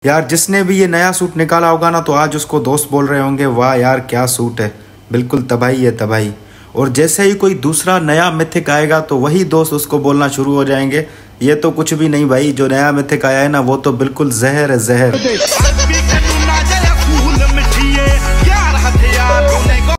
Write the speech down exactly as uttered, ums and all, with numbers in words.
यार जिसने भी ये नया सूट निकाला होगा ना, तो आज उसको दोस्त बोल रहे होंगे वाह यार क्या सूट है, बिल्कुल तबाही है तबाही। और जैसे ही कोई दूसरा नया मिथिक आएगा तो वही दोस्त उसको बोलना शुरू हो जाएंगे ये तो कुछ भी नहीं भाई, जो नया मिथिक आया है ना वो तो बिल्कुल जहर है जहर।